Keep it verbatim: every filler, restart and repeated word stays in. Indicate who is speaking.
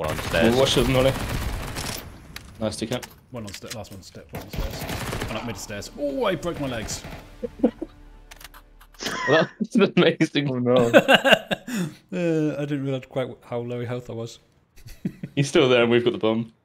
Speaker 1: One on the stairs.
Speaker 2: We'll watch it, Nolly. Nice to cap.
Speaker 3: One on step, last one step, one on stairs. One up mid stairs. Oh, I broke my legs.
Speaker 2: Well, that's amazing.
Speaker 4: Oh no.
Speaker 3: uh, I didn't realise quite how low health I was.
Speaker 2: He's still there and we've got the bomb.